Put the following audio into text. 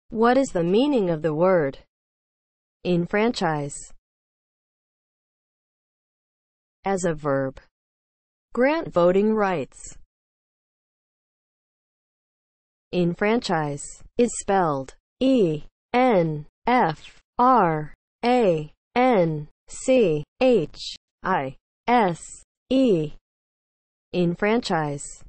What is the meaning of the word enfranchise? As a verb, grant voting rights. Enfranchise is spelled E-N-F-R-A-N-C-H-I-S-E. Enfranchise.